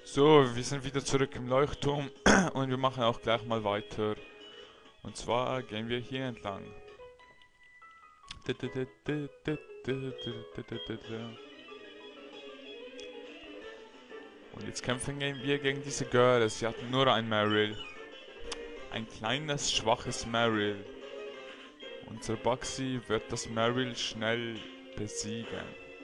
So, wir sind wieder zurück im Leuchtturm und wir machen auch gleich mal weiter. Und zwar gehen wir hier entlang. Und jetzt kämpfen wir gegen diese Girl. Sie hatten nur ein Meryl. Ein kleines, schwaches Meryl. Unser Bugsy wird das Meryl schnell besiegen.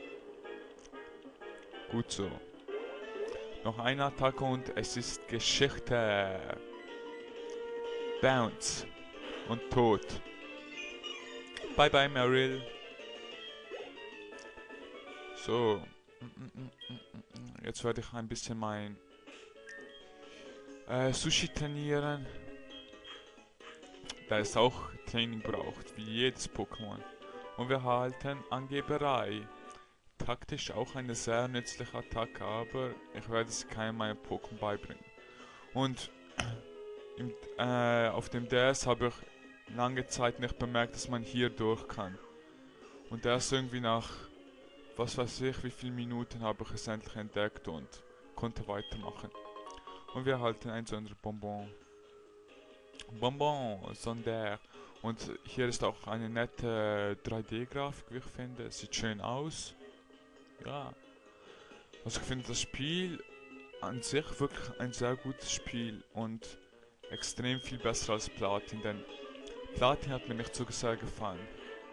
Gut so. Noch eine Attacke und es ist Geschichte. Bounce. Und tot. Bye bye, Meryl. So. Jetzt werde ich ein bisschen mein Sushi trainieren. Da es auch Training braucht, wie jedes Pokémon. Und wir halten Angeberei. Taktisch auch eine sehr nützliche Attacke, aber ich werde sie keinem meiner Pokémon beibringen. Und auf dem DS habe ich lange Zeit nicht bemerkt, dass man hier durch kann. Und erst irgendwie nach, was weiß ich, wie viele Minuten habe ich es endlich entdeckt und konnte weitermachen. Und wir erhalten ein Sonderbonbon. Bonbon, Sonder. Und hier ist auch eine nette 3D-Grafik, wie ich finde. Sieht schön aus. Ja. Also ich finde das Spiel an sich wirklich ein sehr gutes Spiel und extrem viel besser als Platin, denn Platin hat mir nicht so sehr gefallen.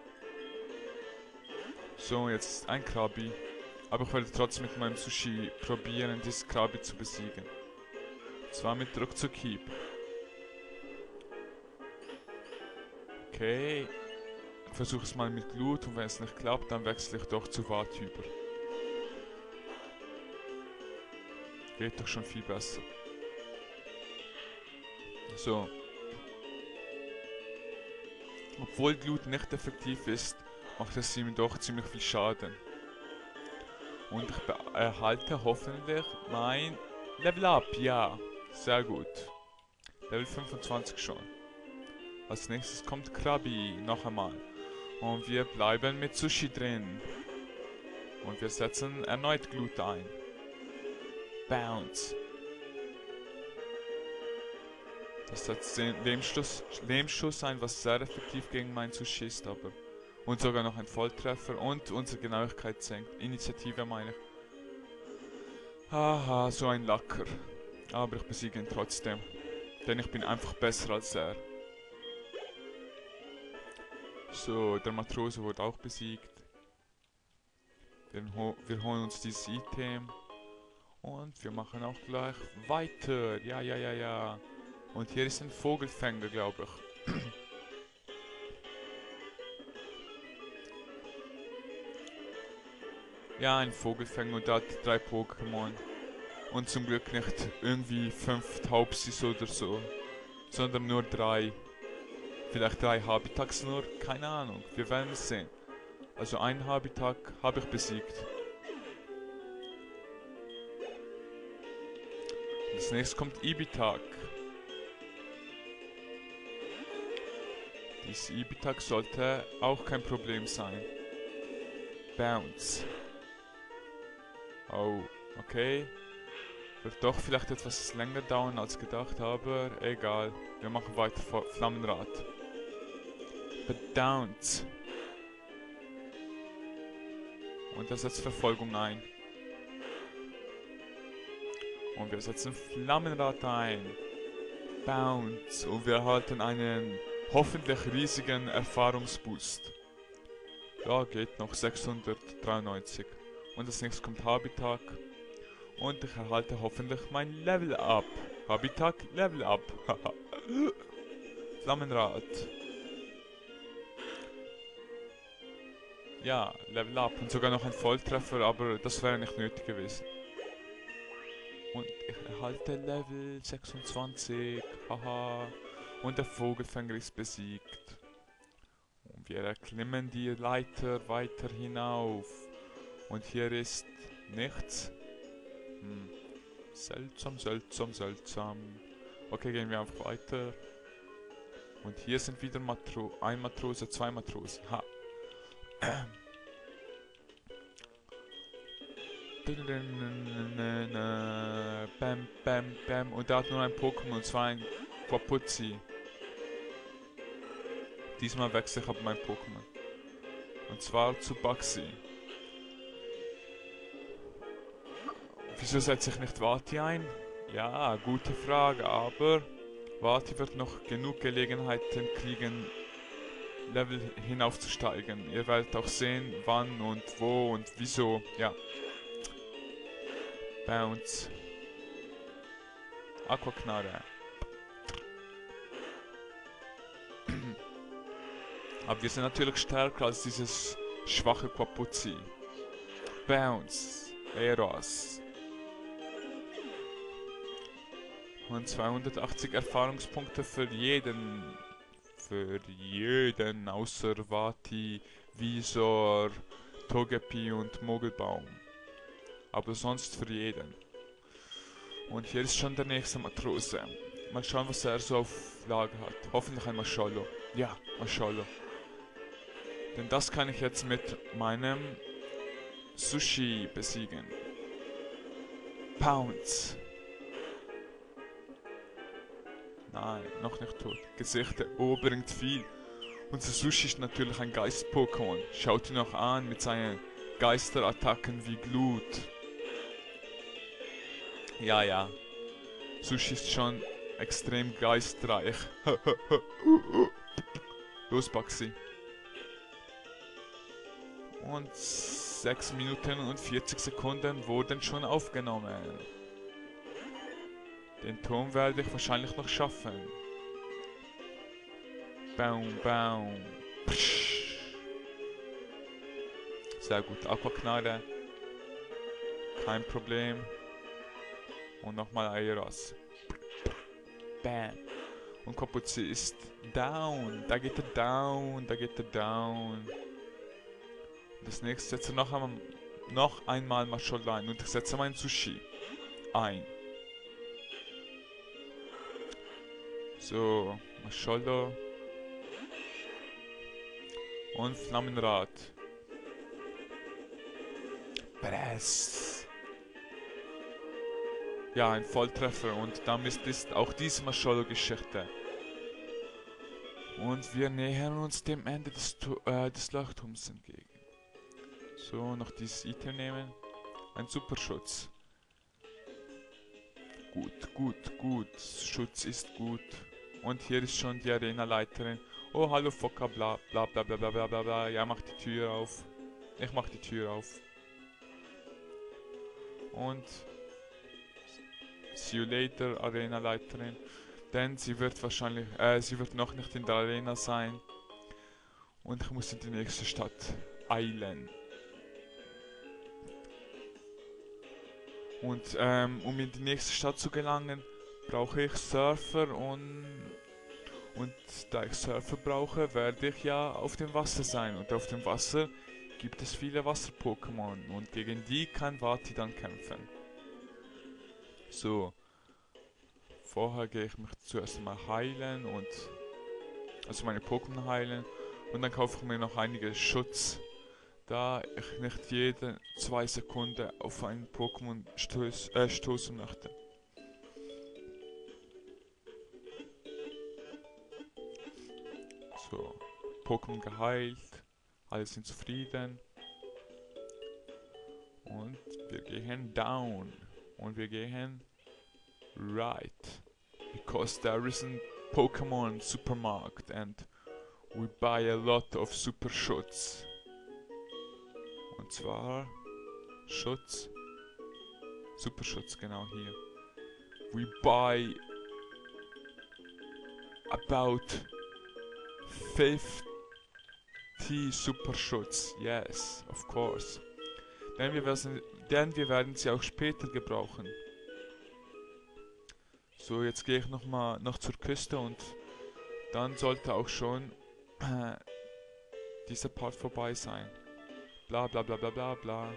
So, jetzt ein Krabi. Aber ich werde trotzdem mit meinem Sushi probieren, dieses Krabi zu besiegen. Und zwar mit Ruckzuck-Hieb. Okay. Ich versuche es mal mit Glut und wenn es nicht klappt, dann wechsle ich doch zu Watt über. Geht doch schon viel besser. So. Obwohl Glut nicht effektiv ist, macht es ihm doch ziemlich viel Schaden. Und ich erhalte hoffentlich mein Level Up. Ja, sehr gut. Level 25 schon. Als nächstes kommt Krabi, noch einmal. Und wir bleiben mit Sushi drin. Und wir setzen erneut Glut ein. Bounce. Das setzt den Lehmschuss ein, was sehr effektiv gegen mein Sushi ist, aber... Und sogar noch ein Volltreffer und unsere Genauigkeit senkt. Initiative meine ich. Haha, so ein Lacker. Aber ich besiege ihn trotzdem. Denn ich bin einfach besser als er. So, der Matrose wurde auch besiegt. Wir holen uns dieses Item. Und wir machen auch gleich weiter. Ja. Und hier ist ein Vogelfänger, glaube ich. Ja, ein Vogelfänger und der hat 3 Pokémon. Und zum Glück nicht irgendwie 5 Taubsis oder so, sondern nur 3. Vielleicht 3 Habitags nur, keine Ahnung, wir werden es sehen. Also ein Habitat habe ich besiegt. Und als nächstes kommt Ibitak. Dieses Ibitak sollte auch kein Problem sein. Bounce. Oh, okay. Wird doch vielleicht etwas länger dauern als gedacht, aber egal. Wir machen weiter vor Flammenrad. Bounce. Und er setzt Verfolgung ein. Und wir setzen Flammenrad ein. Bounce. Und wir erhalten einen hoffentlich riesigen Erfahrungsboost. Ja, geht noch 693. Und als nächstes kommt Habitat. Und ich erhalte hoffentlich mein Level Up. Habitat Level Up. Flammenrad. Ja, Level Up. Und sogar noch ein Volltreffer, aber das wäre nicht nötig gewesen. Und ich erhalte Level 26. Haha. Und der Vogelfänger ist besiegt. Und wir erklimmen die Leiter weiter hinauf. Und hier ist nichts. Seltsam. Okay, gehen wir einfach weiter. Und hier sind wieder ein Matrose, 2 Matrosen. Ha. bam, bam. Und er hat nur ein Pokémon, und zwar ein Quapuzzi. Diesmal wechsle ich aber mein Pokémon. Und zwar zu Baxi. Wieso setze ich nicht Vati ein? Ja, gute Frage, aber Vati wird noch genug Gelegenheiten kriegen, Level hinaufzusteigen. Ihr werdet auch sehen, wann und wo und wieso. Ja. Bounce. Aquaknarre. Aber wir sind natürlich stärker als dieses schwache Quapuzzi. Bounce. Eros. Und 280 Erfahrungspunkte für jeden. Für jeden außer Vati, Visor, Togepi und Mogelbaum. Aber sonst für jeden. Und hier ist schon der nächste Matrose. Mal schauen, was er so auf Lager hat. Hoffentlich ein Maschallo. Ja, Maschallo. Denn das kann ich jetzt mit meinem Sushi besiegen. Pounce. Nein, noch nicht tot. Gesichter, oh, bringt viel. Unser Sushi ist natürlich ein Geist-Pokémon. Schaut ihn noch an mit seinen Geisterattacken wie Glut. Ja, ja. Sushi ist schon extrem geistreich. Los, Baxi. Und 6 Minuten und 40 Sekunden wurden schon aufgenommen. Den Turm werde ich wahrscheinlich noch schaffen. Baum, baum. Psch. Sehr gut, Aquaknarre. Kein Problem. Und nochmal Aeros. Bam. Und Quapuzzi ist down. Da geht er down. Da geht er down. Und das nächste setze noch einmal Maschallo ein. Und ich setze mein Sushi ein. So, Maschallo. Und Flammenrad. Press. Ja, ein Volltreffer. Und damit ist auch diese Maschallo-Geschichte. Und wir nähern uns dem Ende des Leuchtturms entgegen. So, noch dieses Item nehmen. Ein Superschutz. Gut, gut, gut. Schutz ist gut. Und hier ist schon die Arena-Leiterin. Oh, hallo Fokka, bla bla bla bla bla bla bla bla. Ja, mach die Tür auf. Ich mach die Tür auf. Und see you later, Arena-Leiterin. Denn sie wird wahrscheinlich, sie wird noch nicht in der Arena sein. Und ich muss in die nächste Stadt eilen. Und um in die nächste Stadt zu gelangen, brauche ich Surfer und da ich Surfer brauche, werde ich ja auf dem Wasser sein. Und auf dem Wasser gibt es viele Wasser-Pokémon und gegen die kann Vati dann kämpfen. So. Vorher gehe ich mich zuerst mal heilen und also meine Pokémon heilen und dann kaufe ich mir noch einige Schutz, da ich nicht jede 2 Sekunden auf einen Pokémon stoßen möchte. So, Pokémon geheilt, alle sind zufrieden und wir gehen down und wir gehen right, because there is a Pokemon supermarket and we buy a lot of super Schutz. Und zwar Schutz, Superschutz, genau hier. We buy about 50 Superschutz, yes, of course. Denn wir werden sie auch später gebrauchen. So, jetzt gehe ich noch zur Küste und dann sollte auch schon dieser Part vorbei sein. Bla bla bla bla bla bla.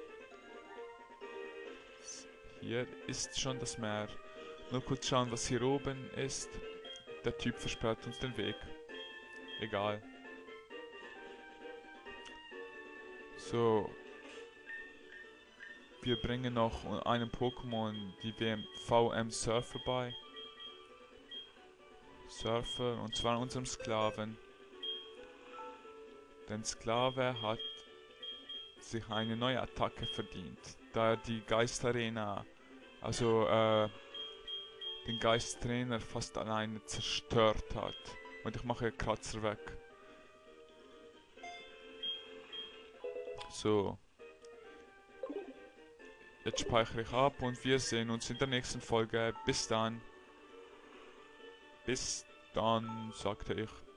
Hier ist schon das Meer. Nur kurz schauen, was hier oben ist. Der Typ versperrt uns den Weg. Egal. So. wir bringen noch einem Pokémon die VM Surfer bei. Surfer, und zwar unserem Sklaven. Der Sklave hat sich eine neue Attacke verdient, da er die Geistarena, also den Geisttrainer fast alleine zerstört hat. Und ich mache Kratzer weg. So. Jetzt speichere ich ab und wir sehen uns in der nächsten Folge. Bis dann. Bis dann, sagte ich.